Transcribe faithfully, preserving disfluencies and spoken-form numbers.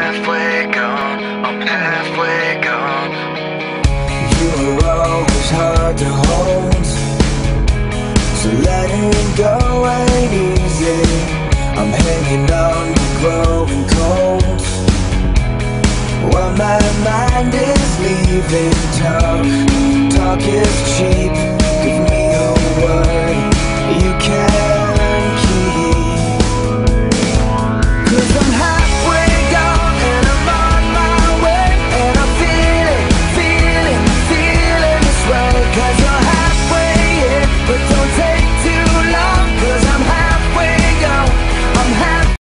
halfway gone, I'm halfway gone. You were always hard to hold, so letting go ain't easy. I'm hanging on to growing cold, while my mind is leaving. Talk, talk is cheap, give me a word.